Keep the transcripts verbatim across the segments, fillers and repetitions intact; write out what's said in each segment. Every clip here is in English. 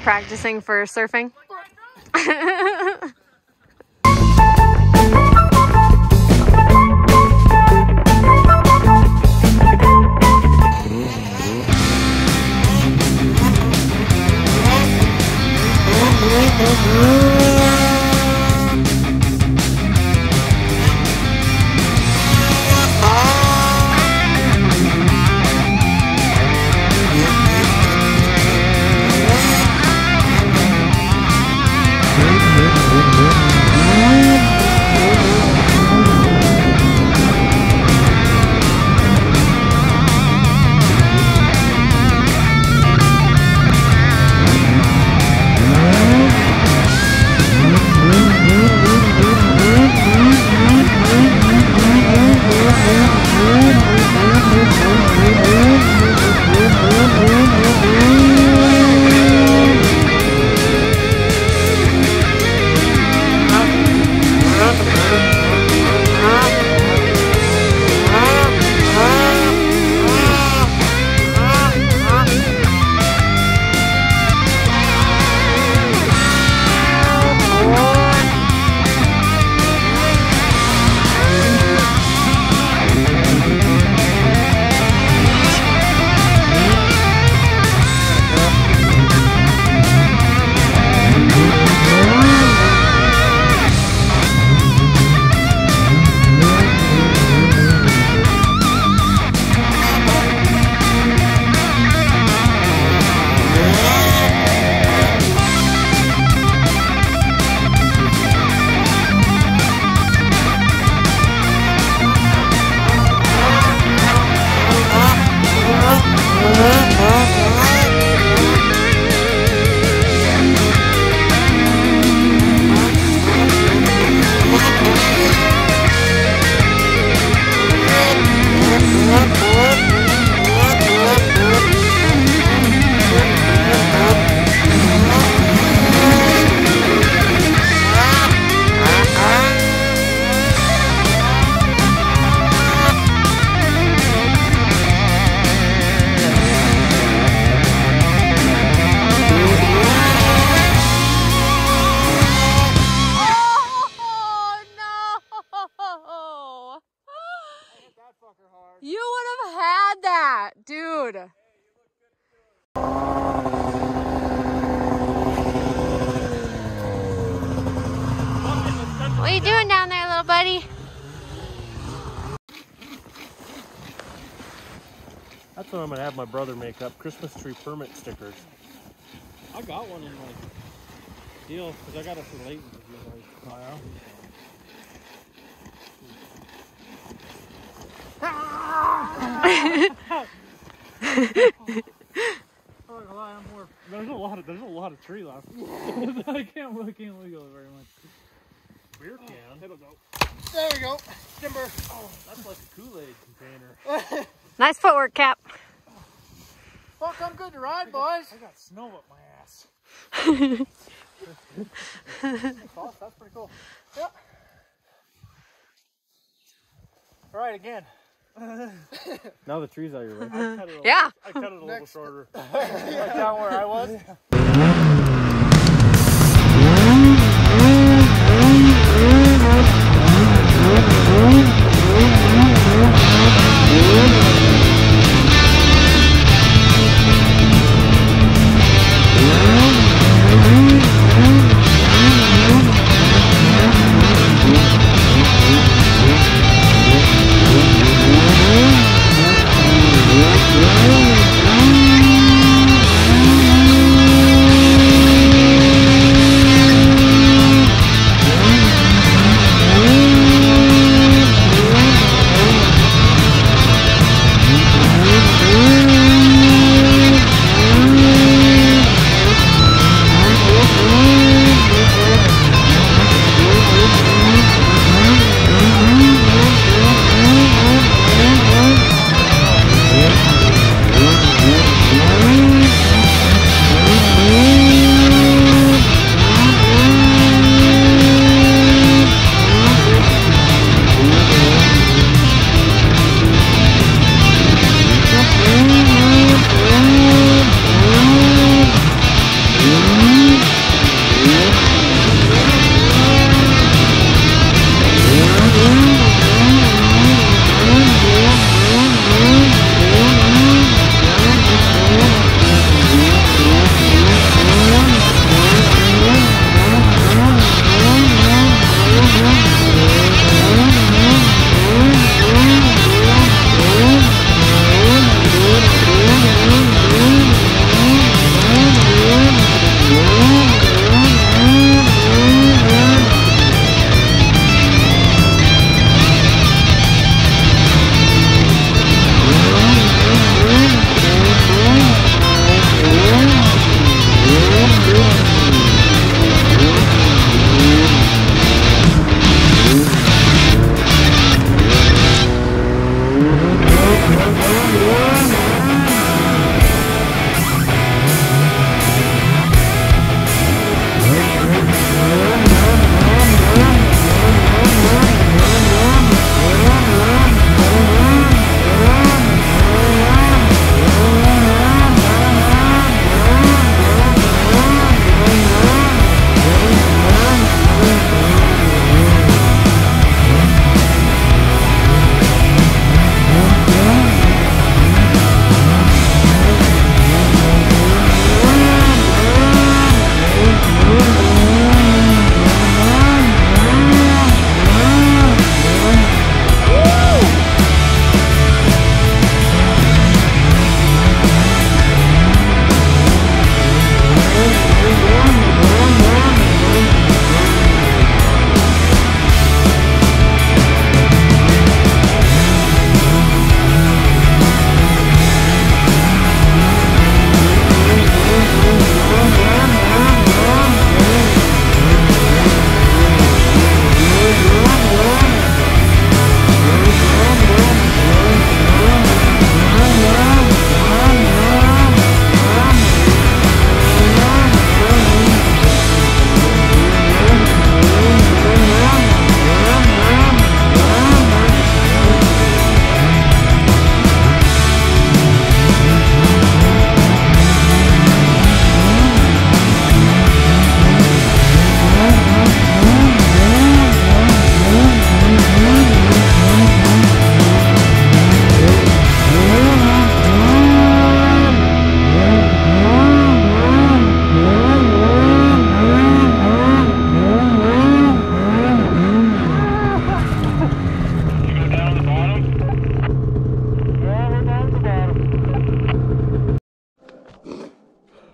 practicing for surfing? You would have had that, dude. What are you doing down there, little buddy? That's what I'm gonna have my brother make up, Christmas tree permit stickers. I got one in my deal, because I got it for Leighton. Oh, yeah? There's a lot of there's a lot of tree left. I can't really can't wiggle it very much. Beer can. Oh, it'll go. There we go. Timber. Oh, that's like a Kool-Aid container. Nice footwork, Cap. Fuck, I'm good to ride, boys. I got snow up my ass. That's pretty cool. Yep. All right, again. Now the tree's out of your way. I cut it a Yeah. little, I cut it a little shorter. Right down where I was.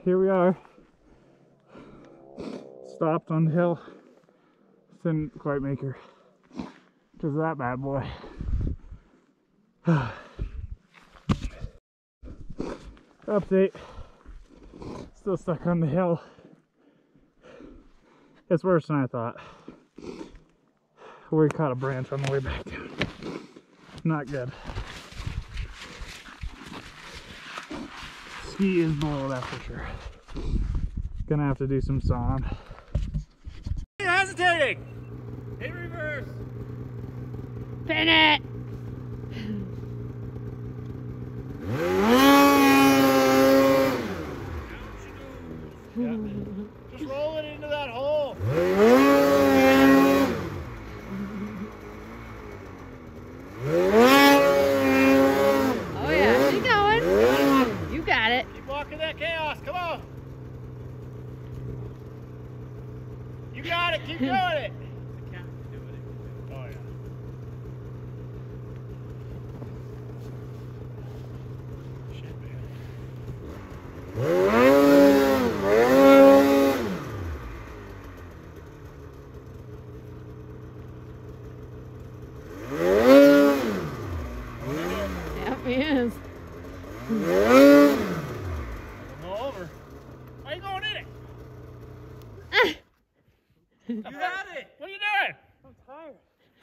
here we are. Stopped on the hill. Didn't quite make her to that bad boy. Update. Still stuck on the hill. It's worse than I thought. We caught a branch on the way back down. Not good. Ski is below that for sure. Gonna have to do some sawing. Hesitating! Hit reverse! Pin it! Yeah. Just roll it into that hole. Oh yeah, keep going. You got it. Keep walking that chaos. Come on. You got it. Keep doing it. Oh yeah. Shit, man. Yep, he is. Go over. Why are you going in it? You got it. What are you doing? I'm tired.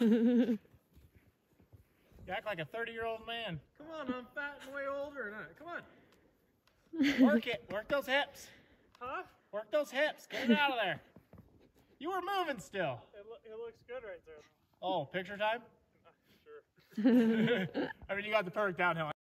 You act like a thirty-year-old man. Come on, I'm fat and way older than I. Come on. Work it. Work those hips. Huh? Work those hips. Get it out of there. You were moving still. It, lo it looks good right there. Oh, picture time? Sure. I mean, you got the perfect downhill.